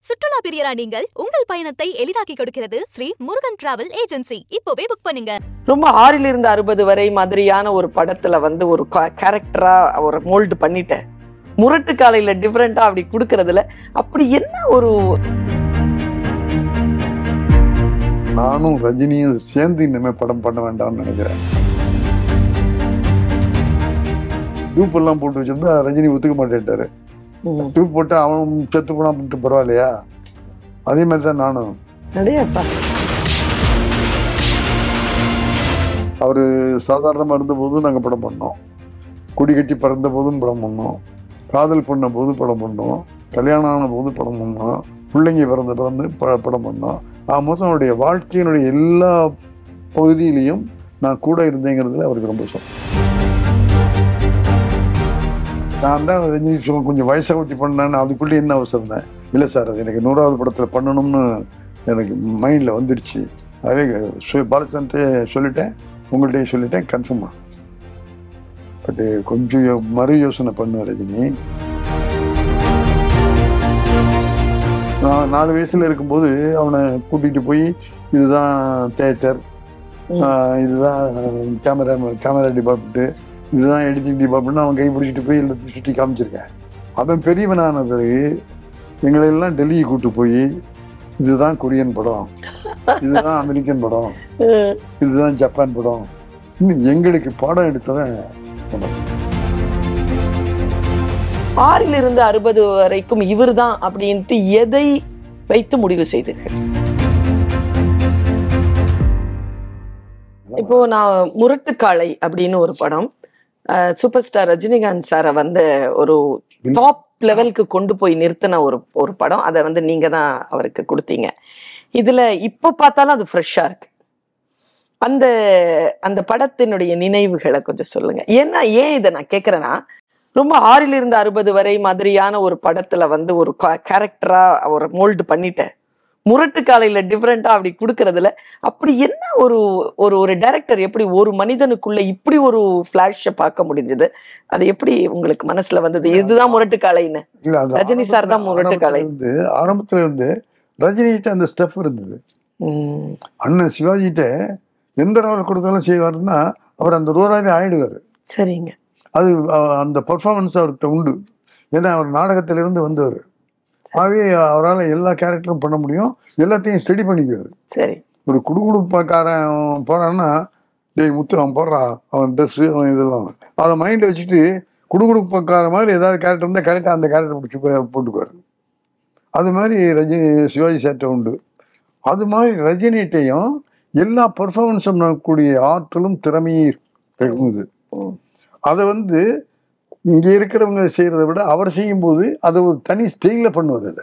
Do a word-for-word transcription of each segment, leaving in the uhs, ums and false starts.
சுற்றுலா பிரியரா நீங்கள் உங்கள் பயணத்தை எளிதாக்கி கொடுக்கிறது ஸ்ரீ முருகன் டிராவல் ஏஜென்சி. இப்போவே புக் பண்ணுங்க. ரொம்ப ஆறில் இருந்து அறுபது வரை மாதிரியான ஒரு படத்துல வந்து ஒரு கேரக்டரா ஒரு மோல்டு பண்ணிட்டேன். முரட்டு காலையில டிஃபரெண்டா அப்படி கொடுக்கறதுல அப்படி என்ன ஒரு நானும் ரஜினியும் சேர்ந்து இனிமே படம் பண்ண வேண்டாம்னு நினைக்கிறேன். டூப் எல்லாம் போட்டு வச்சிருந்தா ரஜினி ஒத்துக்க மாட்டேன்ட்டாரு. டூப் போட்டு அவன் செத்து போனா பண்ணிட்டு பரவாயில்லையா, அதே மாதிரி தான் நானும். அவரு சாதாரணமா இருந்த போதும் நாங்க படம் பண்ணோம், குடி கட்டி பறந்த போதும் படம் பண்ணோம், காதல் பண்ண போது படம் பண்ணோம், கல்யாணம் ஆன போது படம் பண்ணோம், பிள்ளைங்க பிறந்த பிறந்து படம் பண்ணோம். ஆமாம், அவனுடைய வாழ்க்கையினுடைய எல்லா பகுதியிலையும் நான் கூட இருந்தேங்கிறதுல அவருக்கு ரொம்ப சந்தோஷம். நான் தான் ரஜினி சொல்ல கொஞ்சம் வயசாக ஊட்டி பண்ணேன்னு அதுக்குள்ளே என்ன அவசரம் தான் இல்லை சார், அது எனக்கு நூறாவது படத்தில் பண்ணணும்னு எனக்கு மைண்டில் வந்துடுச்சு. அதே பாலச்சந்திரே சொல்லிட்டேன், உங்கள்கிட்டயே சொல்லிட்டேன், கன்ஃபார்மாக. பட்டு கொஞ்சம் மறு யோசனை பண்ணுவேன் ரஜினி. நான் நாலு வயசுல இருக்கும்போது அவனை கூட்டிகிட்டு போய் இதுதான் தேட்டர், இதுதான் கேமரா கேமரா டிபார்ட்மெண்ட்டு, இதுதான் எடிட்டிங் டிபார்ட்மெண்ட் அவன் கை பிடிச்சிட்டு போய் எல்லாத்தையும் சுற்றி காமிச்சிருக்கேன். அவன் பெரியவனான பிறகு எங்களெல்லாம் டெல்லியை கூப்பிட்டு போய் இதுதான் கொரியன் படம், இதுதான் அமெரிக்கன் படம், இதுதான் ஜப்பான் படம், இன்னும் எங்களுக்கு பாடம் எடுத்தவன். ஆறில் இருந்து அறுபது வரைக்கும் இவர் தான் அப்படின்ட்டு எதை வைத்து முடிவு செய்தீர்கள்? இப்போ நான் முரட்டுக்காளை அப்படின்னு ஒரு படம், சூப்பர் ஸ்டார் ரஜினிகாந்த் சாரை வந்து ஒரு டாப் லெவலுக்கு கொண்டு போய் நிறுத்தின ஒரு ஒரு படம். அதை வந்து நீங்க தான் அவருக்கு கொடுத்தீங்க. இதுல இப்ப பார்த்தாலும் அது ஃப்ரெஷ்ஷா இருக்கு. அந்த அந்த படத்தினுடைய நினைவுகளை கொஞ்சம் சொல்லுங்க. ஏன்னா ஏன் இதை நான் கேட்கறேன்னா, ரொம்ப ஆறில் இருந்து அறுபது வரை மாதிரியான ஒரு படத்துல வந்து ஒரு கேரக்டரா ஒரு மோல்டு பண்ணிட்டேன். முரட்டு காலையில டிஃபரெண்டா அப்படி கொடுக்கறதுல அப்படி என்ன ஒரு ஒரு ஒரு டைரக்டர் எப்படி ஒரு மனிதனுக்குள்ள இப்படி ஒரு பிளாஷ பார்க்க முடிஞ்சது? அது எப்படி உங்களுக்கு மனசுல வந்தது? இதுதான் முரட்டு காலைன்னு? ரஜினி சார் தான் முரட்டு காலை. ஆரம்பத்துல இருந்து ரஜினிகிட்ட அந்த ஸ்டெப் இருந்தது. அண்ணன் சிவாஜிட்ட எந்த ரோல் கொடுத்தாலும் செய்வாருன்னா அவர் அந்த ரோலாவே ஆயிடுவாரு. சரிங்க. அது அந்த பர்ஃபார்மன்ஸ் அவர்கிட்ட உண்டு. ஏன்னா அவர் நாடகத்திலிருந்து வந்தவர். ஆகவே அவரால் எல்லா கேரக்டரும் பண்ண முடியும், எல்லாத்தையும் ஸ்டடி பண்ணிக்குவார். சரி. ஒரு குடுகுடுப்பாக்காரன் போறான்னா, டேய் முத்து அவன் போடுறான், அவன் ட்ரெஸ்ஸு அவன் இதெல்லாம் அதை மைண்டில் வச்சுட்டு குடுகுடுப்பாக்கார மாதிரி ஏதாவது கேரக்டர் இருந்தால் கரெக்டாக அந்த கேரக்டர் பிடிச்சி போட்டுக்குவார். அது மாதிரி ரஜினி சிவாஜி சேட்டை உண்டு. அது மாதிரி ரஜினிகிட்டையும் எல்லா பர்ஃபார்மன்ஸும் நடக்கக்கூடிய ஆற்றலும் திறமையும் இருக்குது. அதை வந்து இங்கே இருக்கிறவங்க செய்யறதை விட அவர் செய்யும் போது அதை ஒரு தனி ஸ்டைலில் பண்ணுவார். அதை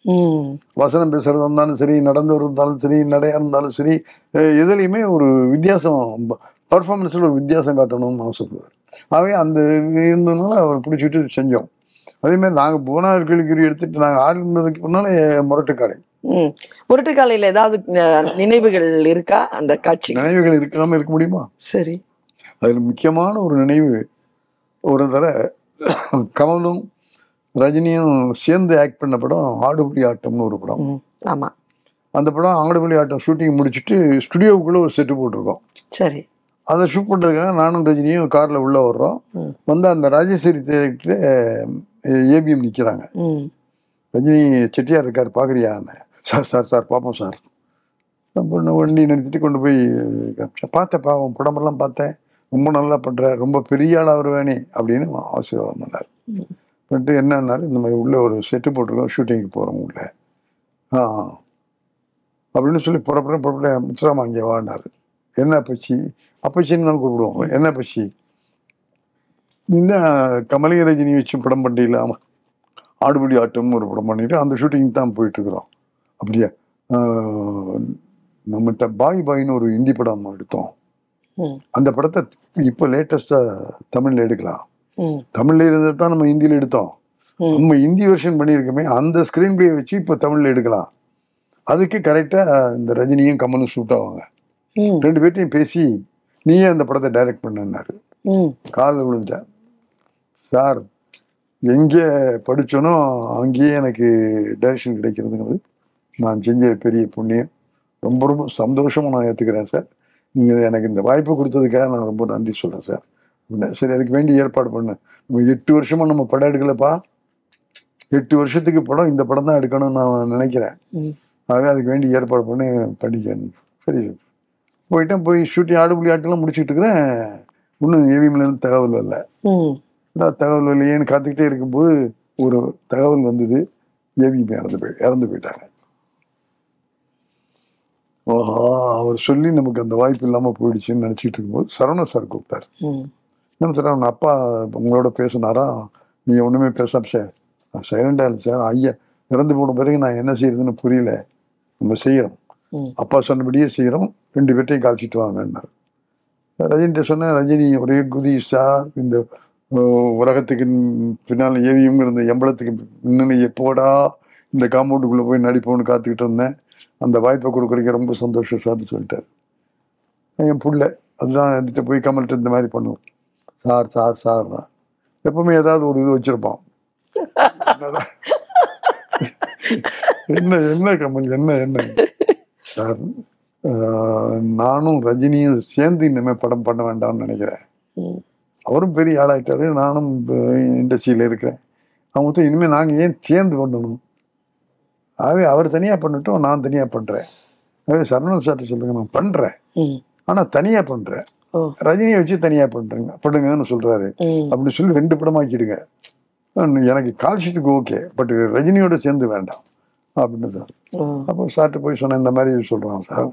வசனம் பேசுறதா இருந்தாலும் சரி, நடந்து இருந்தாலும் சரி, நடையா இருந்தாலும் சரி, எதுலையுமே ஒரு வித்தியாசம், பர்ஃபார்மன்ஸில் ஒரு வித்தியாசம் காட்டணும்னு ஆசைப்படுவார். ஆகவே அந்த இருந்ததுனால அவர் பிடிச்சிட்டு செஞ்சோம். அதே மாதிரி நாங்கள் புவனார் கிளிகிரி எடுத்துட்டு நாங்கள் ஆடுனதுக்கு முன்னாலே முரட்டுக்காலை. முரட்டுக்காலையில் ஏதாவது நினைவுகள் இருக்கா? அந்த காட்சி நினைவுகள் இருக்காம இருக்க முடியுமா? சரி. அதில் முக்கியமான ஒரு நினைவு, ஒரு தடவை கமலும் ரஜினியும் சேர்ந்து ஆக்ட் பண்ண படம் ஆடுபுலி ஆட்டம்னு ஒரு படம். ஆமா. அந்த படம் ஆடுபுலி ஆட்டம் ஷூட்டிங் முடிச்சுட்டு ஸ்டுடியோவுக்குள்ள ஒரு செட்டு போட்டிருக்கோம். சரி. அதை ஷூட் பண்ணுறதுக்காக நானும் ரஜினியும் காரில் உள்ளே வர்றோம். வந்து அந்த ராஜேஸ்வரி தேட்டர்கிட்ட ஏபிஎம் நிற்கிறாங்க. ரஜினி செட்டியார் இருக்கார், பார்க்குறியான்னு. சார் சார் சார் பார்ப்போம் சார். பொண்ணு வண்டி நிறுத்திட்டு கொண்டு போய் பார்த்தேன், பாவம் படமெல்லாம் பார்த்தேன், ரொம்ப நல்லா பண்ணுற, ரொம்ப பெரிய ஆளாக வருவேனே அப்படின்னு ஆசீர்வாதம் பண்ணார். பண்ணிட்டு என்னன்னாரு, இந்த மாதிரி உள்ளே ஒரு செட்டு போட்டிருக்கோம், ஷூட்டிங்கு போகிறோம் உள்ள ஆ அப்படின்னு சொல்லி புறப்புறம் புறப்பட முத்துராமா இங்கே வாண்டார். என்ன பச்சி? அப்பச்சின்னு தான் கூப்பிடுவோம். என்ன பச்சி? இந்த கமலிங்க ரஜினி வச்சு படம் பண்ணிடல. ஆமாம், ஆடுபுலி ஆட்டம்னு ஒரு படம் பண்ணிட்டு அந்த ஷூட்டிங் தான் போயிட்டுருக்குறோம். அப்படியா? நம்மகிட்ட பாய் பாயின்னு ஒரு ஹிந்தி படம் எடுத்தோம். அந்த படத்தை இப்போ லேட்டஸ்டாக தமிழில் எடுக்கலாம். தமிழில் இருந்தது தான் நம்ம ஹிந்தியில் எடுத்தோம். நம்ம ஹிந்தி வெர்ஷன் பண்ணியிருக்கோமே, அந்த ஸ்க்ரீன் பிளே வச்சு இப்போ தமிழில் எடுக்கலாம். அதுக்கு கரெக்டாக இந்த ரஜினியும் கமலும் ஷூட் ஆவாங்க. ரெண்டு பேர்ட்டையும் பேசி நீயே அந்த படத்தை டைரக்ட் பண்ணாரு. காலில் விழுந்துட்டேன். சார் எங்கே படிச்சோனோ அங்கேயே எனக்கு டைரக்ஷன் கிடைக்கிறதுங்கிறது நான் செஞ்ச பெரிய புண்ணியம். ரொம்ப ரொம்ப சந்தோஷமா நான் ஏற்றுக்கிறேன் சார். நீங்கள் எனக்கு இந்த வாய்ப்பு கொடுத்ததுக்காக நான் ரொம்ப நன்றி சொல்கிறேன் சார். சரி, அதுக்கு வேண்டி ஏற்பாடு பண்ணேன். நம்ம எட்டு வருஷமா நம்ம படம் எடுக்கலப்பா, எட்டு வருஷத்துக்கு படம் இந்த படம் தான் எடுக்கணும்னு நான் நினைக்கிறேன். ஆக அதுக்கு வேண்டி ஏற்பாடு பண்ணி படிக்கணும். சரி போயிட்டேன். போய் ஷூட்டிங் ஆடுபுலி ஆட்டெல்லாம் முடிச்சுட்டு இருக்கிறேன். இன்னும் ஏவிஎம்லேருந்து தகவல் வரல. தகவல் வரலையேன்னு காத்துக்கிட்டே இருக்கும்போது ஒரு தகவல் வந்தது, ஏவிஎம் இறந்து போய் இறந்து போயிட்டாங்க. ஓஹா, அவர் சொல்லி நமக்கு அந்த வாய்ப்பு இல்லாமல் போயிடுச்சுன்னு நினச்சிட்டு இருக்கும்போது சரவண சார் கூப்பிட்டார். என்ன சார், அவன் அப்பா உங்களோட பேசினாரா? நீங்கள் ஒன்றுமே பேசாம சார் சைலண்டாக இல்லை சார். ஐயா இறந்து போன பிறகு நான் என்ன செய்யறதுன்னு புரியல, நம்ம செய்கிறோம், அப்பா சொன்னபடியே செய்கிறோம், ரெண்டு பேர்ட்டையும் காய்ச்சிட்டு வாங்கன்னார். ரஜினிகிட்ட சொன்னேன், ரஜினி ஒரே குதி சார், இந்த உலகத்துக்கு பின்னால் ஏவிஎம்ங்கிற இந்த எம்பளத்துக்கு இன்னும் எப்போடா இந்த காம்பவுண்டுக்குள்ளே போய் நடிப்போன்னு காத்துக்கிட்டு இருந்தேன், அந்த வாய்ப்பை கொடுக்குறீங்க, ரொம்ப சந்தோஷம் சார்னு சொல்லிட்டார். என் புள்ள அதுதான் எடுத்துகிட்டு போய் கமல்கிட்ட இந்த மாதிரி பண்ணுவோம், சார் சார் சார் தான் எப்பவுமே ஏதாவது ஒரு இது வச்சிருப்பான். என்ன என்ன கமல் என்ன என்ன சார், நானும் ரஜினியும் சேர்ந்து இனிமேல் படம் பண்ண வேண்டாம்னு நினைக்கிறேன். அவரும் பெரிய ஆளாயிட்டாரு, நானும் இண்டஸ்ட்ரியில் இருக்கிறேன். அவங்க இனிமேல் நாங்கள் ஏன் சேர்ந்து பண்ணணும், ஆகவே அவர் தனியாக பண்ணட்டும், நான் தனியாக பண்ணுறேன். ஆகவே சரவணன் சார்ட்ட சொல்லுங்க, நான் பண்ணுறேன், ஆனால் தனியாக பண்ணுறேன், ரஜினியை வச்சு தனியாக பண்ணுறேங்க பண்ணுங்கன்னு சொல்கிறாரு. அப்படி சொல்லி ரெண்டு படம் ஆக்கிடுங்க, எனக்கு கால் ஷீட்டுக்கு ஓகே, பட் ரஜினியோட சேர்ந்து வேண்டாம் அப்படின்னு சார். அப்போ சார்ட்டு போய் சொன்னேன், இந்த மாதிரி சொல்கிறான் சார்.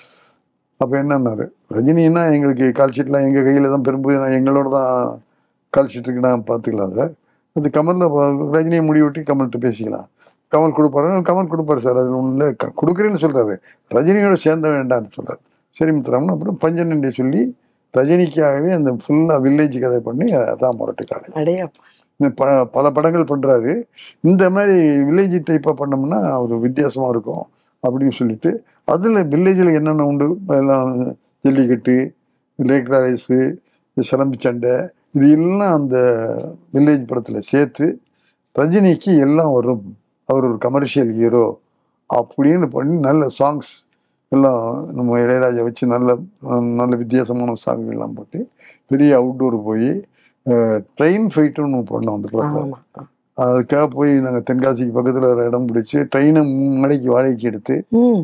அப்போ என்னன்னாரு, ரஜினின்னா எங்களுக்கு கால் ஷீட்லாம் எங்கள் கையில் தான், பெரும்போது நான் எங்களோட தான் கால் ஷீட்டுக்கு நான் பார்த்துக்கலாம் சார். அது கமலில் ரஜினியை முடிவெட்டி கமல்கிட்ட பேசிக்கலாம், கமல் கொடுப்பாரு, கமல் கொடுப்பாரு சார், அதில் ஒன்றும் இல்லை, கொடுக்குறேன்னு சொல்கிறாரு, ரஜினியோட சேர்ந்த வேண்டாம்னு சொல்கிறார். சரி முத்துராமன் அப்புறம் பஞ்சனண்டே சொல்லி ரஜினிக்காகவே அந்த ஃபுல்லாக வில்லேஜ் கதை பண்ணி அதான் முரட்டு காலை ப பல படங்கள் பண்ணுறாரு. இந்த மாதிரி வில்லேஜ் டைப்பாக பண்ணோம்னா ஒரு வித்தியாசமாக இருக்கும் அப்படின்னு சொல்லிட்டு அதில் வில்லேஜில் என்னென்ன உண்டு எல்லாம், ஜல்லிக்கட்டு, லேக் ரேஸு, சிலம்பு சண்டை, இது எல்லாம் அந்த வில்லேஜ் படத்தில் சேர்த்து ரஜினிக்கு எல்லாம் வரும், அவர் ஒரு கமர்ஷியல் ஹீரோ அப்படின்னு பண்ணி நல்ல சாங்ஸ் எல்லாம் நம்ம இளையராஜா வச்சு நல்ல நல்ல வித்தியாசமான சாங்குகள்லாம் போட்டு பெரிய அவுட்டோர் போய் ட்ரெயின் ஃபைட்டுன்னு பண்ணோம் அந்த படத்தில். அதுக்காக போய் நாங்கள் தென்காசிக்கு பக்கத்தில் ஒரு இடம் பிடிச்சி ட்ரெயினை மடைக்கு வாடகைக்கு எடுத்து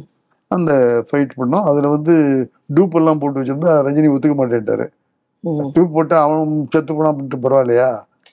அந்த ஃபைட் பண்ணோம். அதில் வந்து டூப் எல்லாம் போட்டு வச்சிருந்தா ரஜினி ஒத்துக்க மாட்டேன்ட்டாரு. டூப் போட்டு அவன் செத்து போனா அப்படின்ட்டு பரவாயில்லையா,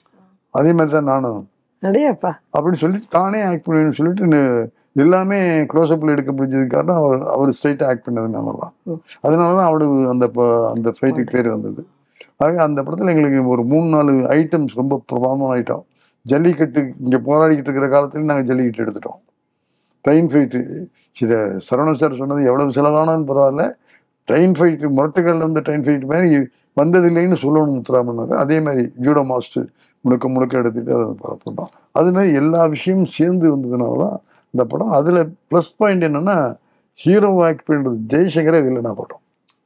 அதே மாதிரி தான் நானும் அப்படின்னு சொல்லிட்டு தானே ஆக்ட் பண்ணுவேன்னு சொல்லிட்டு எல்லாமே க்ளோஸ்அப்பில் எடுக்க முடிஞ்சது காரணம் அவர் அவர் ஸ்ட்ரைட்டாக ஆக்ட் பண்ணதுனால தான். அதனால தான் அவளுக்கு அந்த அந்த ஃபைட்டுக்கு பேர் வந்தது. ஆக அந்த படத்தில் எங்களுக்கு ஒரு மூணு நாலு ஐட்டம்ஸ் ரொம்ப பிரபலமான ஐட்டம். ஜல்லிக்கட்டு இங்கே போராடிக்கிட்டு இருக்கிற காலத்தில் நாங்கள் ஜல்லிக்கட்டு எடுத்துட்டோம். ட்ரெயின் ஃபைட்டு சரி, சரவணன் சார் சொன்னது எவ்வளவு செலவானான்னு பரவாயில்ல, ட்ரெயின் ஃபைட்டு முரட்டுகளில் வந்து ட்ரெயின் ஃபைட்டு மாதிரி வந்ததில்லைன்னு சொல்லணும் முத்துராமன்னாரு. அதே மாதிரி ஜூடோ மாஸ்டர் முழுக்க முழுக்க எடுத்துகிட்டு அதை படம் பண்ணோம். அது மாதிரி எல்லா விஷயமும் சேர்ந்து வந்ததுனால தான் இந்த படம். அதில் ப்ளஸ் பாயிண்ட் என்னென்னா, ஹீரோ ஆக்ட் பண்ணுறது ஜெய்சங்கரே வில்லனா போட்டோம்.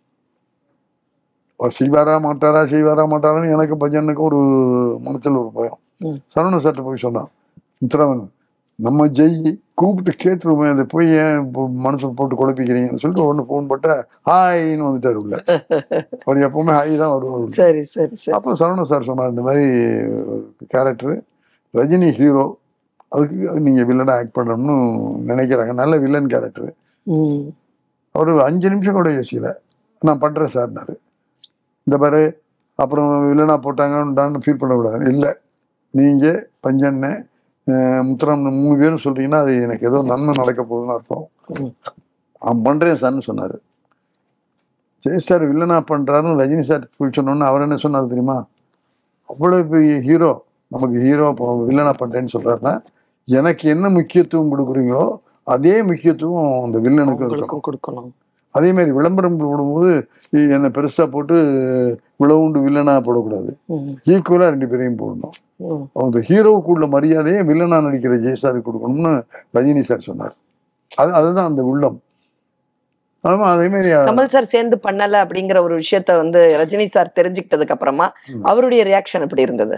செய்வாரா மாட்டாரா செய்வாரா மாட்டாரான்னு எனக்கு பஜனுக்கு ஒரு மனத்தில் ஒரு பயம். சரவண சார்ட்ட போய் சொன்னான், முத்துராமன் நம்ம ஜெய் கூப்பிட்டு கேட்டுருவோமே, அதை போய் ஏன் மனசு போட்டு குழப்பிக்கிறீங்கன்னு சொல்லிட்டு ஒன்று ஃபோன் போட்ட ஹாய்ன்னு வந்துட்டார் உள்ள. அவர் எப்பவுமே ஹாய் தான் வருவார். சரி சரி அப்போ சரவண சார் சொன்னார், இந்த மாதிரி கேரக்டரு ரஜினி ஹீரோ, அதுக்கு நீங்கள் வில்லனாக ஆக்ட் பண்ணணும்னு நினைக்கிறாங்க, நல்ல வில்லன் கேரக்டரு. அவர் அஞ்சு நிமிஷம் கூட யோசிக்கல, நான் பண்ணுறேன் சார்னாரு. இந்த பாரு அப்புறம் வில்லனா போட்டாங்கன்னு ஃபீல் பண்ணக்கூடாது, இல்லை நீங்கள் பஞ்சண்ணே முத்துராமன் மூணு பேரும் சொல்கிறீங்கன்னா அது எனக்கு ஏதோ நன்மை நடக்க போகுதுன்னு அர்த்தம், நான் பண்ணுறேன் சார்னு சொன்னார். ஜெய் சார் வில்லனா பண்ணுறாருன்னு ரஜினி சார் போய் சொன்னோன்னு அவர் என்ன சொன்னார் தெரியுமா, அவ்வளோ பெரிய ஹீரோ நமக்கு ஹீரோ வில்லனா பண்ணுறேன்னு சொல்கிறாருன்னா எனக்கு என்ன முக்கியத்துவம் கொடுக்குறீங்களோ அதே முக்கியத்துவம் அந்த வில்லனுக்கு கொடுக்கணும். அதே மாதிரி விளம்பரம் போடும்போது என்னை பெருசாக போட்டு விளவுண்டு வில்லனா போடக்கூடாது, ஈக்குவலாக ரெண்டு பேரையும் போடணும். அந்த ஹீரோவுக்கு உள்ள மரியாதையே வில்லனா நடிக்கிற ஜெய்சாருக்கு கொடுக்கணும்னு ரஜினி சார் சொன்னார். அது அதுதான் அந்த உள்ளம். ஆமா, அதே மாதிரி கமல் சார் சேர்ந்து பண்ணல அப்படிங்கிற ஒரு விஷயத்த வந்து ரஜினி சார் தெரிஞ்சுக்கிட்டதுக்கு அப்புறமா அவருடைய ரியாக்ஷன் எப்படி இருந்தது?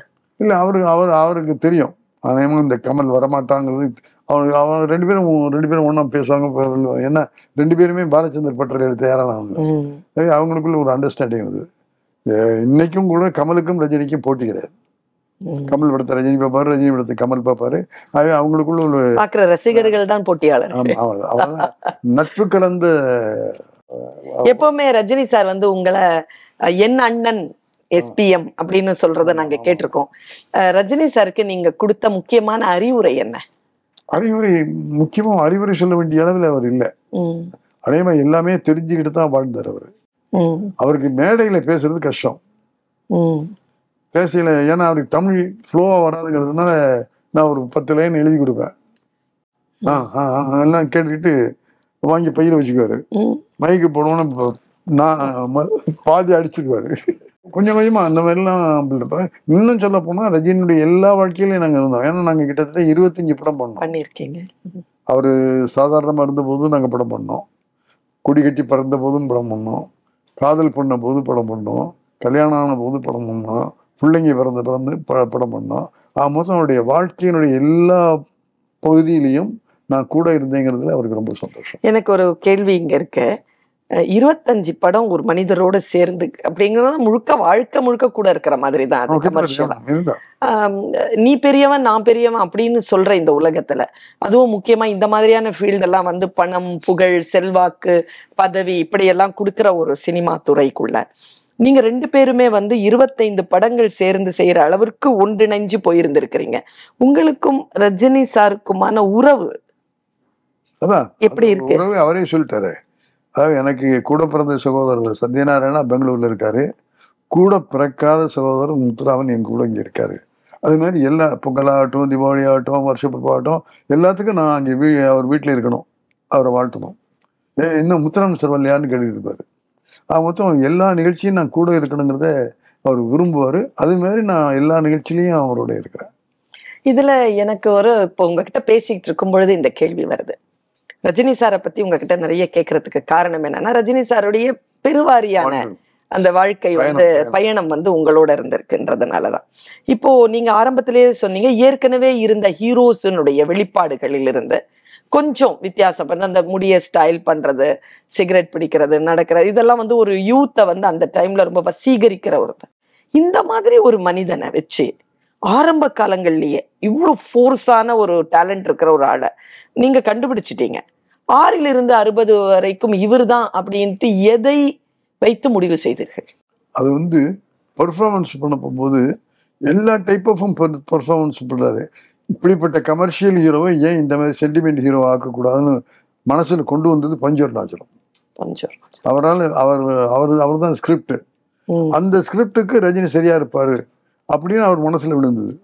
இல்லை அவரு அவர் அவருக்கு தெரியும் அநேகமாக இந்த கமல் வரமாட்டாங்கிறது. அவர் அவங்க ரெண்டு பேரும் ரெண்டு பேரும் ஒன்றா பேசுவாங்க. ஏன்னா ரெண்டு பேருமே பாலச்சந்தர் பட்டர் எழுத தயாரானவங்க. அவங்களுக்குள்ள ஒரு அண்டர்ஸ்டாண்டிங் இருந்தது. இன்னைக்கும் கூட கமலுக்கும் ரஜினிக்கும் போட்டி கிடையாது. கமல் படத்தை ரஜினி பார்ப்பாரு, ரஜினி படத்தை கமல் பார்ப்பாரு. ஆகவே அவங்களுக்குள்ள ஒரு பார்க்குற ரசிகர்கள் தான் போட்டியாளர். நட்பு கலந்த. எப்பவுமே ரஜினி சார் வந்து உங்களை என் அண்ணன் எஸ்பிஎம் அப்படின்னு சொல்றத நாங்க கேட்டிருக்கோம். ரஜினி சாருக்கு நீங்க கொடுத்த முக்கியமான அறிவுரை என்ன? அறிவுரை முக்கியமா அறிவுரை சொல்ல வேண்டிய அளவில் அவர் இல்லை. அதே மாதிரி எல்லாமே தெரிஞ்சுக்கிட்டு தான் வாழ்ந்தார் அவரு. அவருக்கு மேடையில பேசுறது கஷ்டம். பேசல, ஏன்னா அவருக்கு தமிழ் ஃப்ளோவா வராதுங்கிறதுனால நான் ஒரு பத்து லைன் எழுதி கொடுப்பேன். ஆஹ் எல்லாம் கேட்டுக்கிட்டு வாங்கி பையில வச்சுக்குவாரு. மைக்கு போனோன்னு நான் பாதி அடிச்சுக்குவாரு. கொஞ்சம் கொஞ்சமா அந்த மாதிரிலாம். இன்னும் சொல்ல போனா ரஜினியுடைய எல்லா வாழ்க்கையிலையும் நாங்க இருந்தோம். ஏன்னா நாங்க கிட்டத்தட்ட இருபத்தஞ்சு படம் பண்ணோம். பண்ணிருக்கீங்க. அவரு சாதாரணமா இருந்த போதும் நாங்க படம் பண்ணோம், கொடி கட்டி பறந்த போதும் படம் பண்ணோம், காதல் பண்ண போது படம் பண்ணோம், கல்யாணம் ஆன போது படம் பண்ணோம், பிள்ளைங்க பிறந்த பிறந்து ப படம் பண்ணோம். ஆ மொத்தம் அவருடைய வாழ்க்கையினுடைய எல்லா பகுதியிலையும் நான் கூட இருந்தேங்கிறதுல அவருக்கு ரொம்ப சந்தோஷம். எனக்கு ஒரு கேள்வி இங்க இருக்கு. இருபத்தஞ்சு படம் ஒரு மனிதரோட சேர்ந்து அப்படிங்கறது முழுக்க வாழ்க்கை முழுக்க கூட இருக்கிற மாதிரி தான் அது கமர்ஷியலா. நீ பெரியவன் நான் பெரியவன் அப்படின்னு சொல்ற இந்த உலகத்துல, அதுவும் முக்கியமா இந்த மாதிரியான ஃபீல்டு எல்லாம் வந்து பணம், புகழ், செல்வாக்கு, பதவி இப்படி எல்லாம் கொடுக்கிற ஒரு சினிமா துறைக்குள்ள நீங்க ரெண்டு பேருமே வந்து இருபத்தைந்து படங்கள் சேர்ந்து செய்யற அளவிற்கு ஒன்றிணைஞ்சு போயிருந்திருக்கிறீங்க. உங்களுக்கும் ரஜினி சாருக்குமான உறவு அதான் எப்படி இருக்கு? உறவு அவரே சொல்லிட்டாரு. அதாவது எனக்கு கூட பிறந்த சகோதரர் சத்யநாராயணா பெங்களூர்ல இருக்காரு, கூட பிறக்காத சகோதரர் முத்துராமன் என் கூட இங்க இருக்காரு. அது மாதிரி எல்லா பொங்கலாகட்டும், தீபாவளி ஆகட்டும், வருஷப்பிறப்பு ஆகட்டும், எல்லாத்துக்கும் நான் அங்கே வீ அவர் வீட்டில் இருக்கணும், அவரை வாழ்த்தணும். ஏ இன்னும் முத்துராமன் சார் வரலையான்னு கேட்டுட்டு இருப்பாரு. அது மொத்தம் எல்லா நிகழ்ச்சியும் நான் கூட இருக்கணுங்கிறத அவர் விரும்புவார். அது மாதிரி நான் எல்லா நிகழ்ச்சியிலையும் அவரோட இருக்கிறேன். இதுல எனக்கு ஒரு இப்போ உங்ககிட்ட பேசிக்கிட்டு இருக்கும் பொழுது இந்த கேள்வி வருது. ரஜினி சாரை பத்தி உங்ககிட்ட நிறைய கேட்கறதுக்கு காரணம் என்னன்னா, ரஜினி சாருடைய பெருவாரியான அந்த வாழ்க்கை வந்து பயணம் வந்து உங்களோட இருந்திருக்குன்றதுனாலதான். இப்போ நீங்க ஆரம்பத்திலேயே சொன்னீங்க, ஏற்கனவே இருந்த ஹீரோஸினுடைய வெளிப்பாடுகளில் இருந்து கொஞ்சம் வித்தியாசம் பண்ண அந்த முடிய ஸ்டைல் பண்றது, சிகரெட் பிடிக்கிறது, நடக்கிறது, இதெல்லாம் வந்து ஒரு யூத்தை வந்து அந்த டைம்ல ரொம்ப வசீகரிக்கிற ஒருத்தர். இந்த மாதிரி ஒரு மனிதனை வச்சு ஆரம்ப காலங்கள்லயே இவ்வளவு ஃபோர்ஸான ஒரு டேலண்ட் இருக்கிற ஒரு ஆளை நீங்க கண்டுபிடிச்சிட்டீங்க. ஆறில் இருந்து அறுபது வரைக்கும் இவர் தான் அப்படின்ட்டு எதை வைத்து முடிவு செய்தீர்கள்? அது வந்து பெர்ஃபார்மன்ஸ் பண்ண போகும்போது எல்லா டைப் ஆஃபும் பெர்ஃபார்மன்ஸ் பண்றாரு. இப்படிப்பட்ட கமர்ஷியல் ஹீரோவை ஏன் இந்த மாதிரி சென்டிமெண்ட் ஹீரோ ஆக்கக்கூடாதுன்னு மனசுல கொண்டு வந்தது பஞ்சர் நாச்சலம். பஞ்சர் அவரால் அவர் அவர் அவர் தான் ஸ்கிரிப்ட். அந்த ஸ்கிரிப்டுக்கு ரஜினி சரியா இருப்பாரு அப்படின்னு அவர் மனசுல விழுந்தது.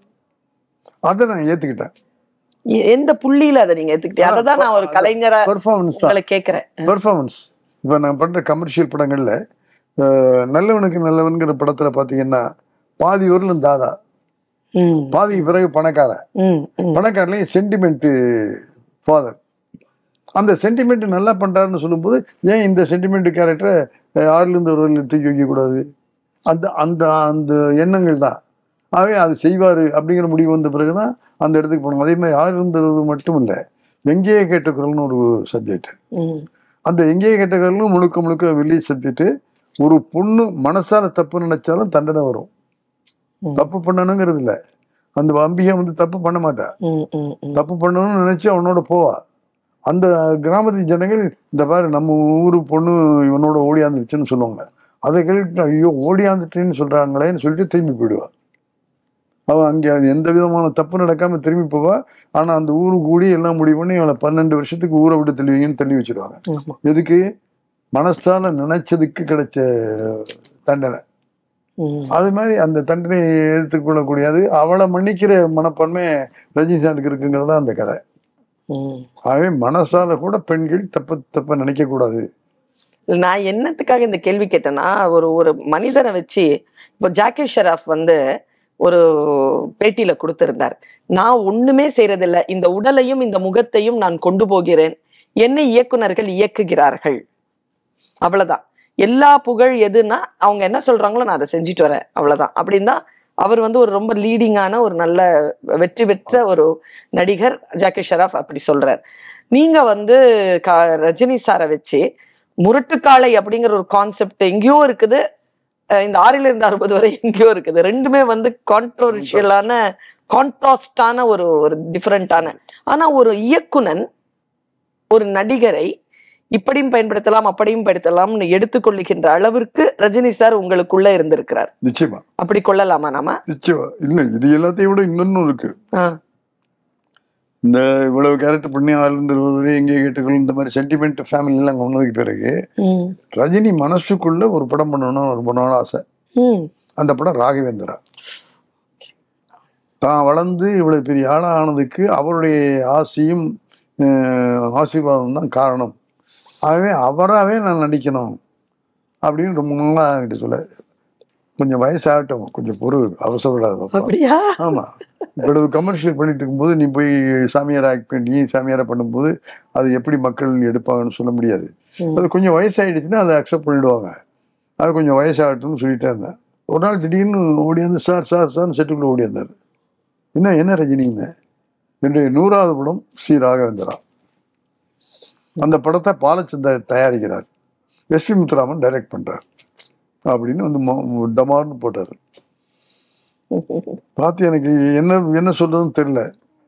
அதை நான் ஏத்துக்கிட்டேன். எந்த புள்ளியில அதை நீங்க ஏத்துக்கிட்டீங்க? அதான் நான் ஒரு கலைஞரா பெர்ஃபார்மன்ஸ் தான் கேட்கிறேன். பெர்ஃபார்மன்ஸ் இப்போ நான் பண்ற கமர்ஷியல் படங்கள்ல நல்லவனுக்கு நல்லவன்கிற படத்துல பாத்தீங்கன்னா பாதி வரலும் தாதா, பாதிக்கு பிறகு பணக்காரன், பணக்காரலையும் சென்டிமெண்ட் ஃபாதர். அந்த சென்டிமெண்ட் நல்லா பண்றாருன்னு சொல்லும்போது ஏன் இந்த சென்டிமெண்ட் கேரக்டரை ஆறுல இருந்து ஒரு தூக்கி வைக்க கூடாது? அந்த அந்த அந்த எண்ணங்கள் தான். ஆகவே அது செய்வாரு அப்படிங்கிற முடிவு வந்த பிறகுதான் அந்த இடத்துக்கு போனோம். அதே மாதிரி ஆறு இருந்தது மட்டும் இல்லை, எங்கேயே கேட்டுக்கிறோம்னு ஒரு சப்ஜெக்ட். அந்த எங்கேயே கேட்டுக்கிறோம் முழுக்க முழுக்க வெளியே சப்ஜெக்ட். ஒரு பொண்ணு மனசால தப்பு நினைச்சாலும் தண்டனை வரும். தப்பு பண்ணணுங்கிறது இல்லை, அந்த அம்பிகை வந்து தப்பு பண்ண மாட்டா, தப்பு பண்ணணும்னு நினைச்சு அவனோட போவா. அந்த கிராமத்து ஜனங்கள் இந்த பாரு நம்ம ஊரு பொண்ணு இவனோட ஓடியாந்துருச்சுன்னு சொல்லுவாங்க. அதை கேட்டு ஐயோ ஓடியாந்துட்டேன்னு சொல்றாங்களேன்னு சொல்லிட்டு திரும்பி போயிடுவா. அவன் அங்கே எந்த விதமான தப்பு நடக்காம திரும்பி போவா. ஆனா அந்த ஊரு கூடி எல்லாம் முடிவு பண்ணி அவளை பன்னெண்டு வருஷத்துக்கு ஊரை விட்டு தெளிவீங்கன்னு தள்ளி வச்சிருவாங்க. எதுக்கு? மனசால நினைச்சதுக்கு கிடைச்ச தண்டனை. அது மாதிரி அந்த தண்டனையை எடுத்துக்கொள்ளக்கூடியது அவளை மன்னிக்கிற மனப்பான்மை ரஜினி சாருக்கு இருக்குங்கிறதா அந்த கதை. ஆகவே மனசால கூட பெண்கள் தப்பு தப்ப நினைக்க கூடாது. நான் என்னத்துக்காக இந்த கேள்வி கேட்டேன்னா, ஒரு ஒரு மனிதனை வச்சு இப்போ ஜாக்கி ஷெராஃப் வந்து ஒரு பேட்டியில கொடுத்திருந்தார். நான் ஒண்ணுமே செய்யறதில்லை, இந்த உடலையும் இந்த முகத்தையும் நான் கொண்டு போகிறேன், என்னை இயக்குனர்கள் இயக்குகிறார்கள், அவ்வளவுதான். எல்லா புகழ் எதுன்னா அவங்க என்ன சொல்றாங்களோ நான் அதை செஞ்சுட்டு வரேன், அவ்வளவுதான் அப்படின்னு தான் அவர் வந்து ஒரு ரொம்ப லீடிங்கான ஒரு நல்ல வெற்றி பெற்ற ஒரு நடிகர் ஜாக்கி ஷெராஃப் அப்படி சொல்றார். நீங்க வந்து க- ரஜினி சாரை வச்சு முரட்டுக்காளை அப்படிங்கிற ஒரு கான்செப்ட் எங்கேயோ இருக்குது, அஹ் இந்த ஆறில இருந்து அறுபது வரை எங்கேயோ இருக்குது. ரெண்டுமே வந்து கான்ட்ரோவர்ஷியலான கான்ட்ராஸ்டான ஒரு ஒரு டிஃபரெண்டான. ஆனா ஒரு இயக்குனன் ஒரு நடிகரை இப்படியும் பயன்படுத்தலாம் அப்படியும் பயன்படுத்தலாம்னு எடுத்துக்கொள்ளுகின்ற அளவிற்கு ரஜினி சார் உங்களுக்குள்ள இருந்திருக்கிறார். நிச்சயமா அப்படி கொள்ளலாமா நாம? நிச்சயமா இல்ல, இது எல்லாத்தையும் விட இன்னொன்னு இருக்கு. ஆ, இந்த இவ்வளவு கேரக்டர் பண்ணி ஆள் இருந்துருவது எங்கே கேட்டுக்கணும் இந்த மாதிரி சென்டிமெண்ட் ஃபேமிலி எல்லாம் கொண்டதுக்கு பிறகு ம், ரஜினி மனசுக்குள்ள ஒரு படம் பண்ணணும்னு ரொம்ப நாள் ஆசை. ம், அந்த படம் ராகவேந்திரா. தான் வளர்ந்து இவ்வளவு பெரிய ஆளா ஆனதுக்கு அவருடைய ஆசையும் அஹ், ஆசீர்வாதம் தான் காரணம். ஆகவே அவராகவே நான் நடிக்கணும் அப்படின்னு ரொம்ப நாளா என்கிட்ட சொல்ல. கொஞ்சம் வயசாகட்டும், கொஞ்சம் பொறு, அவசரப்படாதப்பா. அப்படியா? ஆமா, இவ்வளவு கமர்ஷியல் பண்ணிட்டு இருக்கும்போது நீ போய் சாமியார் ஆக்ட் பண்ணி சாமியாரை பண்ணும்போது அது எப்படி மக்கள் எடுப்பாங்கன்னு சொல்ல முடியாது. ம், அது கொஞ்சம் வயசாயிடுச்சுன்னா அதை அக்செப்ட் பண்ணிடுவாங்க. அது கொஞ்சம் வயசாகட்டும்னு சொல்லிட்டே இருந்தேன். ஒரு நாள் திடீர்னு ஓடியாந்து சார் சார் சார் செட்டுக்குள்ள ஓடியாந்தார். என்ன என்ன ரஜினிங்க, என்னுடைய நூறாவது படம் ஸ்ரீ ராகவேந்திரா. அந்த படத்தை பாலச்சந்தர் தயாரிக்கிறார், எஸ் பி முத்துராமன் டைரக்ட் பண்றார் அப்படின்னு வந்து மொ- டமார்னு போட்டார். பார்த்து எனக்கு என்ன என்ன சொல்றதுன்னு தெரியல.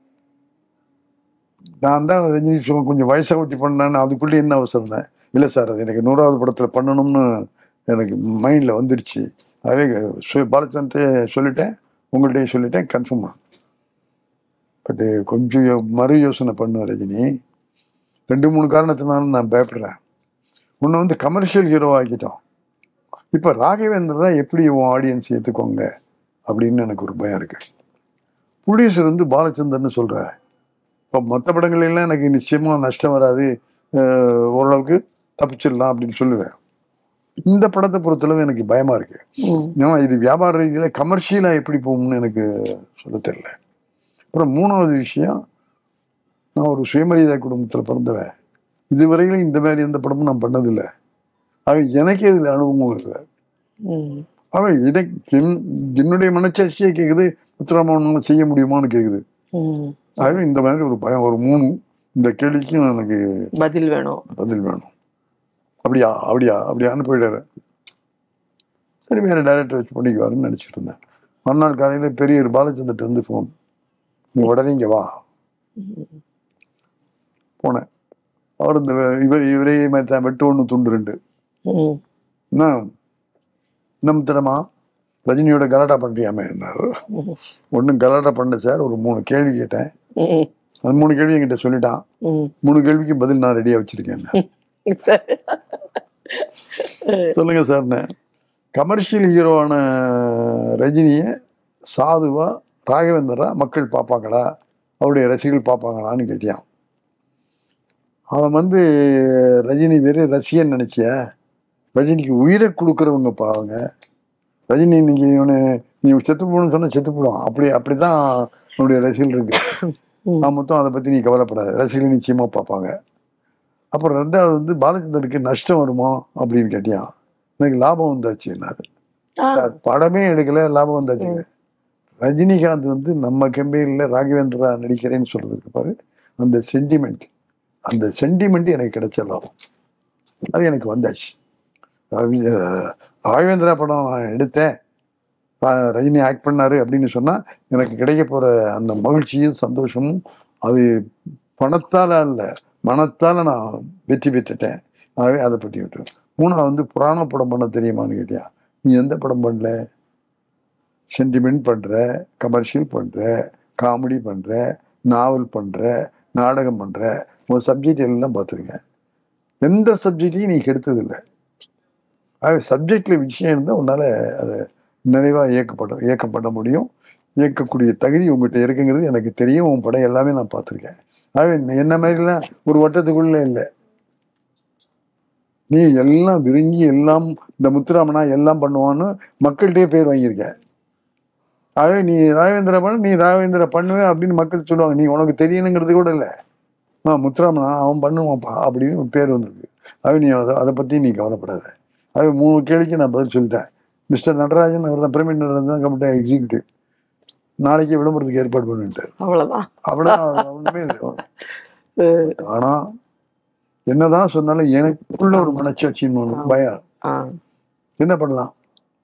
நான் தான் ரஜினி சும்மா கொஞ்சம் வயசை ஒட்டி பண்ணேன்னு அதுக்குள்ளே என்ன அவசரம்? இல்லை சார், அது எனக்கு நூறாவது படத்தில் பண்ணணும்னு எனக்கு மைண்டில் வந்துடுச்சு. அதே சு- பாலச்சந்தர்கிட்ட சொல்லிட்டேன், உங்கள்கிட்டயும் சொல்லிட்டேன், கன்ஃபார்மா. பட்டு கொஞ்சம் யோ- மறு யோசனை பண்ணுவேன் ரஜினி. ரெண்டு மூணு காரணத்தினால நான் பயப்படுறேன். உன்னை வந்து கமர்ஷியல் ஹீரோ ஆக்கிட்டோம், இப்போ ராகவேந்திரா எப்படி உன் ஆடியன்ஸ் ஏற்றுக்கோங்க அப்படின்னு எனக்கு ஒரு பயம் இருக்கு. ப்ரொடியூசர் வந்து பாலச்சந்தர்னு சொல்ற, இப்போ மற்ற படங்கள் எல்லாம் எனக்கு நிச்சயமா நஷ்டம் வராது, அஹ் ஓரளவுக்கு தப்பிச்சிடலாம் அப்படின்னு சொல்லுவேன். இந்த படத்தை பொறுத்தளவு எனக்கு பயமா இருக்கு. ம், ஏன்னா இது வியாபார ரீதியில கமர்ஷியலா எப்படி போகும்னு எனக்கு சொல்ல தெரியல. அப்புறம் மூணாவது விஷயம், நான் ஒரு சுயமரியாதை குடும்பத்தில் பிறந்தவன். இதுவரையிலும் இந்த மாதிரி எந்த படமும் நான் பண்ணதில்லை. அவன் எனக்கே இதில் அனுபவமும் இல்லை. ம், அவன் எனக்கு என் என்னுடைய மனச்சாட்சியே கேட்குது, உத்தரமான செய்ய முடியுமான்னு கேட்குது. ம். ஆகவே இந்த மாதிரி ஒரு பயம், ஒரு மூணு இந்த கேள்விக்கும் எனக்கு பதில் வேணும். பதில் வேணும். அப்படியா அப்படியா அப்படியான்னு போயிடாரு. சரி, வேற டைரக்டர் வச்சு பண்ணிக்குவாருன்னு நினச்சிட்டு இருந்தேன். மறுநாள் காலையில் பெரிய பாலச்சந்தர்கிட்ட இருந்து ஃபோன், நீ உடனே இங்கே வா. போனேன். அவர் இந்த இவர் இவரே மாதிரி தான், வெட்டு ஒன்று துண்டு ரெண்டு. ம், என்ன நம்ம தினமா ரஜினியோட கலாட்டா பண்ணுறியாமே என்னாரு. ம், ஒன்றும் கலாட்டா பண்ண சார், ஒரு மூணு கேள்வி கேட்டேன், ம், அது மூணு கேள்வி என்கிட்ட சொல்லிட்டான். ம். மூணு கேள்விக்கு பதில் நான் ரெடியாக வச்சிருக்கேன். சரி. சொல்லுங்க சார்ண்ணே, கமர்ஷியல் ஹீரோவான ரஜினியை சாதுவா ராகவேந்திரா மக்கள் பார்ப்பாங்களா, அவருடைய ரசிகர்கள் பார்ப்பாங்களான்னு கேட்டியான். அவன் வந்து ரஜினி வெறும் ரசிகன் நினைச்சியா? ரஜினிக்கு உயிரை கொடுக்குறவங்க பாவங்க. ரஜினி இன்னைக்கு இவனு நீ செத்து போகணும்னு சொன்னா செத்து போடுவான். அப்படி அப்படிதான் அவனுடைய ரசிகர்கள் இருக்கு. ம், நான் மொத்தம் அதை பத்தி நீ கவலைப்படாத, ரசிகர்கள் நிச்சயமா பார்ப்பாங்க. அப்புறம் ரெண்டாவது வந்து பாலச்சந்தருக்கு நஷ்டம் வருமா அப்படின்னு கேட்டியான். எனக்கு லாபம் வந்தாச்சுன்னாரு. ஆ, சார், படமே எடுக்கல, லாபம் வந்தாச்சுங்க. ரஜினிகாந்த் வந்து நம்ம கம்பெனியில் ராகவேந்திரா நடிக்கிறேன்னு சொல்றதுக்கு பாரு, அந்த சென்டிமெண்ட் அந்த சென்டிமெண்ட் எனக்கு கிடைச்ச லாபம், அது எனக்கு வந்தாச்சு. ரவி- ராகவேந்திரா படம் நான் எடுத்தேன், ரா- ரஜினி ஆக்ட் பண்ணாரு அப்படின்னு சொன்னா எனக்கு கிடைக்க போற அந்த மகிழ்ச்சியும் சந்தோஷமும் அது பணத்தால அல்ல, மனத்தால நான் வெற்றி பெற்றுட்டேன். ஆகவே அதை பற்றி விட்டு. மூணாவது வந்து புராண படம் பண்ண தெரியுமான்னு கேட்டியா. நீ எந்த படம் பண்ணல? சென்டிமெண்ட் பண்ற, கமர்ஷியல் பண்ற, காமெடி பண்ற, நாவல் பண்ற, நாடகம் பண்ற, உன் சப்ஜெக்ட் எல்லாம் பார்த்துருக்கேன். எந்த சப்ஜெக்டையும் நீ கெடுத்ததில்லை. ஆகவே சப்ஜெக்ட்ல விஷயம் இருந்தால் உன்னால அதை நிறைவாக இயக்கப்பட இயக்கம் பண்ண முடியும். இயக்கக்கூடிய தகுதி உங்ககிட்ட இருக்குங்கிறது எனக்கு தெரியும். உன் படம் எல்லாமே நான் பார்த்துருக்கேன். ஆகவே என்ன மாதிரிலாம் ஒரு வட்டத்துக்குள்ள இல்லை. நீ எல்லாம் விரும்பி எல்லாம் இந்த முத்துராமனா எல்லாம் பண்ணுவான்னு மக்கள்கிட்டயே பேர் வாங்கியிருக்க. ஆகவே நீ ராகவேந்திரா பண்ண, நீ ராகவேந்திரா பண்ணுவேன் அப்படின்னு மக்கள் சொல்லுவாங்க. நீ உனக்கு தெரியணுங்கிறது கூட இல்லை, ஆ முத்துராமனா அவன் பண்ணுவான்ப்பா அப்படின்னு பேர் வந்திருக்கு. ஆகவே நீ அதை அதை பற்றி நீ கவலைப்படாத. ஆகவே மூணு கேள்விக்கு நான் பதில் சொல்லிட்டேன். மிஸ்டர் நடராஜன் அவர் தான் பிரமிட் நடராஜன் தான் கமிட்டி எக்ஸிக்யூட்டிவ். நாளைக்கு விளம்பரத்துக்கு ஏற்பாடு பண்ணிட்டு அவ்வளவுதான். அவ்வளவுதான் ஒண்ணுமே இல்லை. ஆனா என்னதான் சொன்னாலும் எனக்குள்ள ஒரு மனச்சாட்சின்னு ஒண்ணு பயம். என்ன பண்ணலாம்?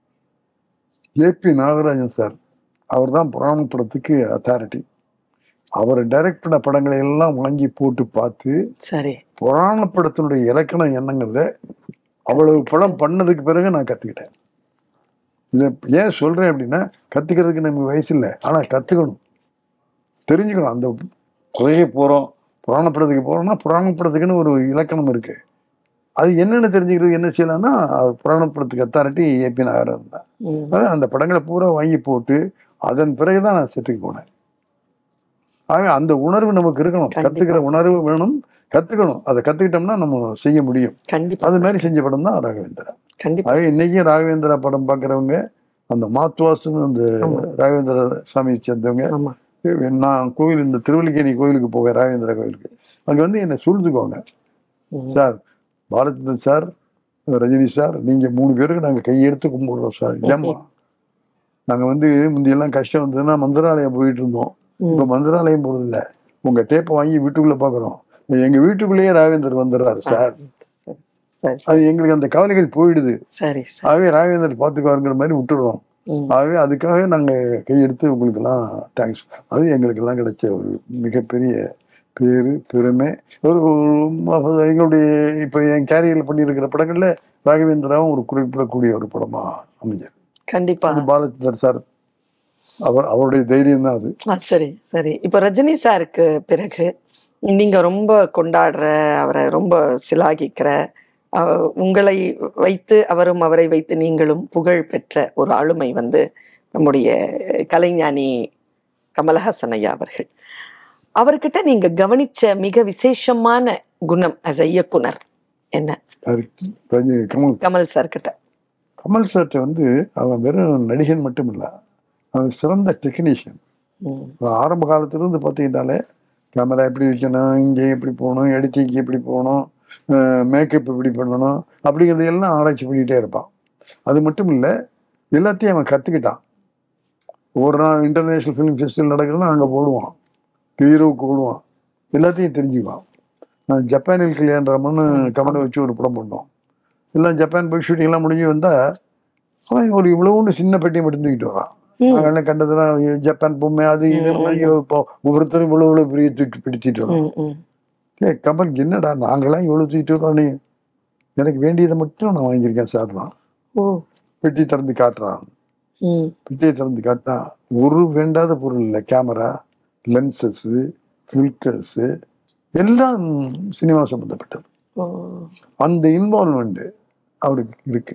ஏபி நாகராஜன் சார் அவர் தான் புராண படத்துக்கு அத்தாரிட்டி. அவர் டைரக்ட் பண்ண படங்களை எல்லாம் வாங்கி போட்டு பார்த்து சரி புராண படத்தினுடைய இலக்கணம் என்னங்கிறத அவ்வளவு படம் பண்ணதுக்கு பிறகு நான் கத்துக்கிட்டேன். இதை ஏன் சொல்றேன் அப்படின்னா, கத்துக்கிறதுக்கு நமக்கு வயசு இல்லை, ஆனா கத்துக்கணும், தெரிஞ்சுக்கணும். அந்த குறைய போறோம் புராண படத்துக்கு போறோம்னா புராண படத்துக்குன்னு ஒரு இலக்கணம் இருக்கு. அது என்னன்னு தெரிஞ்சுக்கிறது என்ன செய்யலாம்னா, புராண படத்துக்கு அத்தாரிட்டி ஏபி நாகராஜன் தான். அந்த படங்களை பூரா வாங்கி போட்டு அதன் பிறகுதான் நான் செட்டுக்கு போனேன். ஆக அந்த உணர்வு நமக்கு இருக்கணும், கத்துக்கிற உணர்வு வேணும், கத்துக்கணும். அதை கத்துக்கிட்டோம்னா நம்ம செய்ய முடியும். அது மாதிரி செஞ்ச படம் தான் ராகவேந்திரா. ஆக இன்னைக்கும் ராகவேந்திரா படம் பாக்குறவங்க, அந்த மாத்வாசுன்னு அந்த ராகவேந்திர சாமியை சேர்ந்தவங்க, நான் கோவில் இந்த திருவல்லிக்கேணி கோயிலுக்கு போவேன், ராகவேந்திரா கோயிலுக்கு, அங்க வந்து என்னை சூழ்ந்துக்குவாங்க. Sir Balachandran sir, Rajini sir, நீங்க மூணு பேருக்கு நாங்க கையெடுத்து கும்பிடுறோம் சார். ஏமா நாங்க வந்து முந்தியெல்லாம் கஷ்டம் வந்ததுன்னா மந்திராலயம் போயிட்டு இருந்தோம், இப்ப மந்திராலயம் போறது இல்ல, உங்க டேப்பை வாங்கி வீட்டுக்குள்ள பாக்குறோம், எங்க வீட்டுக்குள்ளேயே ராகவேந்தர் வந்துடுறாரு சார். அது எங்களுக்கு அந்த கவலைகள் போயிடுது. ஆகவே ராகவேந்தர் பாத்துக்குவாருங்கிற மாதிரி விட்டுடுறோம். ஆகவே அதுக்காக நாங்க கையெடுத்து உங்களுக்கு எல்லாம் தேங்க்ஸ். அது எங்களுக்கு எல்லாம் கிடைச்ச ஒரு மிகப்பெரிய பேரு பெருமை. ஒரு எங்களுடைய இப்ப என் கேரியர்ல பண்ணியிருக்கிற படங்கள்ல ராகவேந்திராவும் ஒரு குறிப்பிடக்கூடிய ஒரு படமா அமைஞ்சது. கண்டிப்பா பாலச்சந்தர் சார் அவர் அவருடைய தைரியம் தான் அது. சரி சரி இப்ப ரஜினி சாருக்கு பிறகு நீங்க ரொம்ப கொண்டாடுற, அவரை ரொம்ப சிலாகிக்கிற, உங்களை வைத்து அவரும் அவரை வைத்து நீங்களும் புகழ் பெற்ற ஒரு ஆளுமை வந்து நம்முடைய கலைஞானி கமலஹாசன் ஐயா அவர்கள். அவர்கிட்ட நீங்க கவனிச்ச மிக விசேஷமான குணம் அஸ் அ இயக்குனர் என்ன? கமல் கமல் சார் கிட்ட. கமல் சார்ட்ட வந்து அவன் வெறும் நடிகன் மட்டும் இல்ல, அவன் சிறந்த டெக்னீஷியன். ஆரம்ப காலத்துல இருந்து பார்த்தீங்கன்னாலே கேமரா எப்படி வைக்கணும், இங்கே எப்படி போகணும், எடிட்டிங்க்கு எப்படி போகணும், மேக்கப் எப்படி பண்ணணும் அப்படிங்கிறது எல்லாம் ஆராய்ச்சி பண்ணிகிட்டே இருப்பான். அது மட்டும் இல்லை, எல்லாத்தையும் அவன் கற்றுக்கிட்டான். ஒரு நாள் இன்டர்நேஷ்னல் ஃபிலிம் ஃபெஸ்டிவல் நடக்குதுன்னா அங்கே போடுவான், ஹீரோவுக்கு போடுவான், எல்லாத்தையும் தெரிஞ்சுக்குவான். நான் ஜப்பானில் கல்யாணராமன்னு கமலை வச்சு ஒரு படம் பண்ணோம். எல்லாம் ஜப்பான் போய் ஷூட்டிங்லாம் முடிஞ்சு வந்தால் அவன் ஒரு இவ்வளவுன்னு சின்ன பெட்டியை மட்டும் தூக்கிட்டு வரான். நாங்கள் கண்டதுலாம் ஜப்பான் பொம்மை அது இது இப்போ ஒவ்வொருத்தரும் இவ்வளோ இவ்வளோ பெரிய தூக்கி பிடிச்சிட்டு வரோம். ஏ கமல் என்னடா நாங்களாம் இவ்வளோ தூக்கிட்டு வரோம், நீ எனக்கு வேண்டியதை மட்டும் நான் வாங்கியிருக்கேன் சார். தான் பெட்டி திறந்து காட்டுறான். பெட்டியை திறந்து காட்டினா ஒரு வேண்டாத பொருள் இல்லை, கேமரா, லென்சஸ்ஸு, ஃபில்டர்ஸு எல்லாம் சினிமா சம்பந்தப்பட்டது. அந்த இன்வால்வ்மெண்ட் அவருக்கு இருக்கு.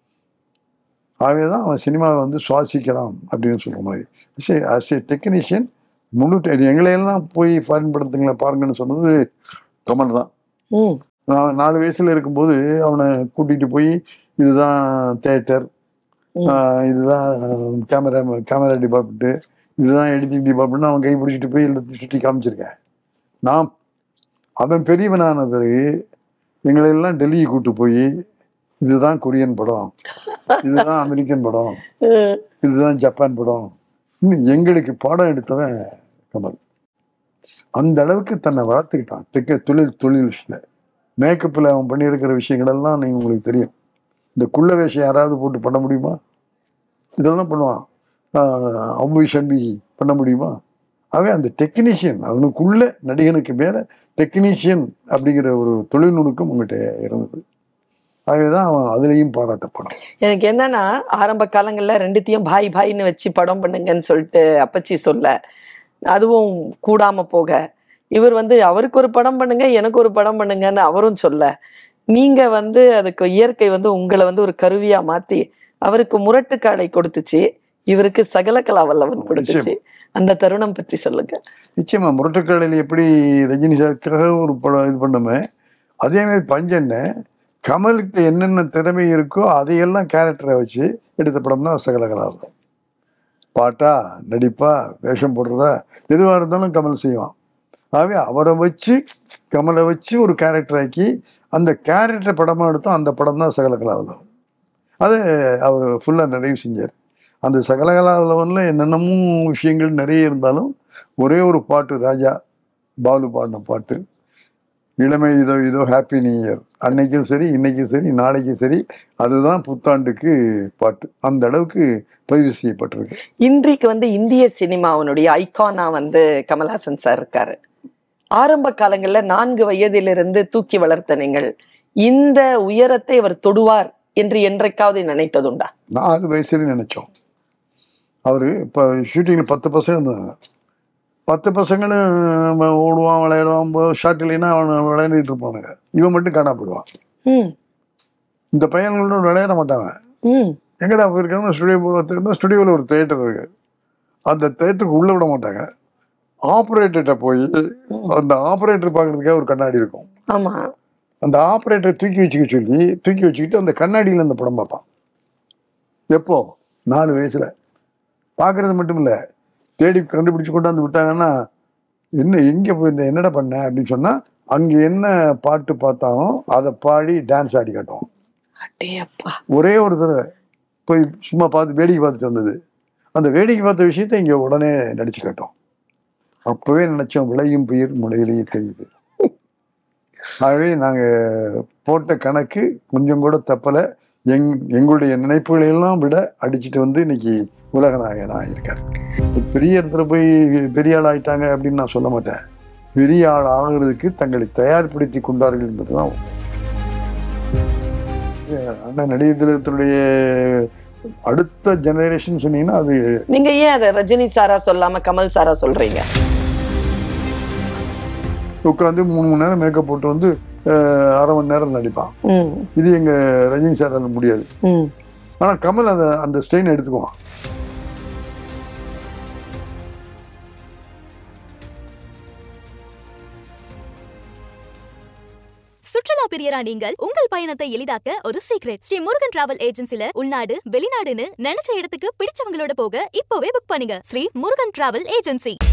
ஆகவேதான் அவன் சினிமாவை வந்து சுவாசிக்கிறான் அப்படின்னு சொல்ற மாதிரி. சரி, அஸ் ஏ டெக்னீஷியன் முழு எங்களையெல்லாம் போய் ஃபாரின் படத்துங்களை பாருங்கன்னு சொன்னது கமல் தான். நான் நாலு வயசுல இருக்கும்போது அவனை கூட்டிட்டு போய் இதுதான் தேட்டர், இதுதான் கேமரா கேமரா டிபார்ட்மெண்ட்டு, இதுதான் எடிட்டிங் டிபார்ட்மெண்ட் அவன் கை பிடிச்சிட்டு போய் எல்லாத்தையும் சுற்றி காமிச்சிருக்கேன். நான் அவன் பெரியவனான பிறகு எங்களை எல்லாம் டெல்லியை கூட்டு போய் இதுதான் கொரியன் படம், இதுதான் அமெரிக்கன் படம், இதுதான் ஜப்பான் படம், எங்களுக்கு பாடம் எடுத்தவன் கமல். அந்த அளவுக்கு தன்னை வளர்த்துக்கிட்டான். டெக்க தொழில் தொழில் விஷயம் மேக்கப்பில் அவன் பண்ணியிருக்கிற விஷயங்கள் எல்லாம் நீங்கள் உங்களுக்கு தெரியும். இந்த குள்ள வேஷம் யாராவது போட்டு பண்ண முடியுமா? இதெல்லாம் பண்ணுவான். அம்பு ஷன்பி பண்ண முடியுமா? ஆகவே அந்த டெக்னீஷியன், அவனுக்குள்ள நடிகனுக்கு மேலே டெக்னீஷியன் அப்படிங்கிற ஒரு தொழில் நுணுக்கம் உங்கள்கிட்ட இருந்தது. ஆகவேதான் அவன் அதுலேயும் பாராட்டப்படும். எனக்கு என்னன்னா, ஆரம்ப காலங்களில் ரெண்டுத்தையும் பாய் பாய்னு வச்சு படம் பண்ணுங்கன்னு சொல்லிட்டு அப்பச்சி சொல்ல, அதுவும் கூடாம போக, இவர் வந்து அவருக்கு ஒரு படம் பண்ணுங்க எனக்கு ஒரு படம் பண்ணுங்கன்னு அவரும் சொல்ல, நீங்க வந்து அதுக்கு இயற்கை வந்து உங்களை வந்து ஒரு கருவியா மாத்தி அவருக்கு முரட்டுக்காடை கொடுத்துச்சு, இவருக்கு சகல கலா வல்லவன் கொடுத்துச்சு. அந்த தருணம் பற்றி சொல்லுங்க. நிச்சயமா முரட்டுக்காடையில் எப்படி ரஜினி சாருக்காக ஒரு படம் இது பண்ணுமே, அதே மாதிரி பஞ்சன்னு கமலுக்கு என்னென்ன திறமை இருக்கோ அதையெல்லாம் கேரக்டரை வச்சு எடுத்த படம் தான் சகல கலாவல்லவன். பாட்டா நடிப்பா வேஷம் போடுறதா எதுவாக இருந்தாலும் கமல் செய்வான். ஆகவே அவரை வச்சு கமலை வச்சு ஒரு கேரக்டர் ஆக்கி அந்த கேரக்டரை படமாக எடுத்தோம். அந்த படம் தான் சகல கலாவல்லவன். அதை அவர் ஃபுல்லாக நிறைவு செஞ்சார். அந்த சகலகலாவில் என்னென்னமும் விஷயங்கள் நிறைய இருந்தாலும் ஒரே ஒரு பாட்டு ராஜா பாலு பாடின பாட்டு, இளமை இதோ இதோ ஹாப்பி நியூ இயர், அன்னைக்கும் சரி இன்னைக்கும் சரி நாளைக்கும் சரி அதுதான் புத்தாண்டுக்கு பாட்டு. அந்த அளவுக்கு பதிவு செய்யப்பட்டிருக்கு. இன்றைக்கு வந்து இந்திய சினிமாவினுடைய ஐகானா வந்து கமல்ஹாசன் சார் இருக்காரு. ஆரம்ப காலங்கள்ல நான்கு வயதிலிருந்து தூக்கி வளர்த்த நீங்கள் இந்த உயரத்தை அவர் தொடுவார் என்று என்றைக்காவது நினைத்ததுண்டா? நாலு வயசுல நினைச்சோம். அவரு இப்போ ஷூட்டிங்ல பத்து பசங்க இருந்தாங்க. பத்து பசங்களும் ஓடுவான் விளையாடுவான், ஷார்ட் இல்லைன்னா அவன் விளையாடிட்டு இருப்பானுங்க. இவன் மட்டும் காணா போடுவான். இந்த பையன்களோட விளையாட மாட்டாங்க. எங்கடா போயிருக்காங்க ஸ்டுடியோ போகிறதுக்குன்னா ஸ்டுடியோவில் ஒரு தேட்டர் இருக்கு. அந்த தேட்டருக்கு உள்ள விட மாட்டாங்க. ஆப்ரேட்டர்கிட்ட போய் அந்த ஆப்ரேட்டர் பார்க்கறதுக்காக ஒரு கண்ணாடி இருக்கும். ஆமா, அந்த ஆப்ரேட்டர் தூக்கி வச்சுக்க சொல்லி தூக்கி வச்சுக்கிட்டு அந்த கண்ணாடியில் அந்த படம் பார்ப்பான். எப்போ? நாலு வயசுல. பார்க்கறது மட்டும் இல்லை, தேடி கண்டுபிடிச்சு கொண்டாந்து விட்டாங்கன்னா என்ன எங்கே போயிருந்த என்னடா பண்ண அப்படின்னு சொன்னா அங்கே என்ன பாட்டு பார்த்தாலும் அதை பாடி டான்ஸ் ஆடி காட்டுவோம். ஒரே ஒரு தடவை போய் சும்மா பார்த்து வேடிக்கை பார்த்துட்டு வந்தது. அந்த வேடிக்கை பார்த்த விஷயத்த இங்கே உடனே நடிச்சு காட்டோம். அப்பவே நினைச்சோம் விளையும் பயிர் முளையிலேயே தெரியுது. ஆகவே நாங்கள் போட்ட கணக்கு கொஞ்சம் கூட தப்பலை. எங் எங்களுடைய நினைப்புகளை எல்லாம் விட அடிச்சுட்டு வந்து இன்னைக்கு உலக நாயகனாக ஆகியிருக்காரு. பெரிய இடத்துல போய் பெரிய ஆள் ஆயிட்டாங்க அப்படின்னு நான் சொல்ல மாட்டேன். பெரிய ஆள் ஆகிறதுக்கு தங்களை தயார்படுத்தி கொண்டார்கள் என்பதுதான். அண்ணன் நடிகர் திலகத்தினுடைய அடுத்த ஜெனரேஷன் சொன்னீங்கன்னா அது நீங்க ஏன் அதை ரஜினி சாரா சொல்லாம கமல் சாரா சொல்றீங்க? உட்காந்து மூணு மணி நேரம் மேக்கப் போட்டு வந்து அரை மணி நேரம் நடிப்பான். இது எங்க ரஜினி சாரால முடியாது. ஆனா கமல் அதை அந்த ஸ்ட்ரெயின் எடுத்துக்குவான். சுற்றுலா பிரியரா நீங்கள் உங்கள் பயணத்தை எளிதாக்க ஒரு சீக்ரெட். ஸ்ரீ முருகன் டிராவல் ஏஜென்சில உள்நாடு வெளிநாடுன்னு நினைச்ச இடத்துக்கு பிடிச்சவங்களோட போக இப்பவே புக் பண்ணுங்க. Shri Murugan travel agency.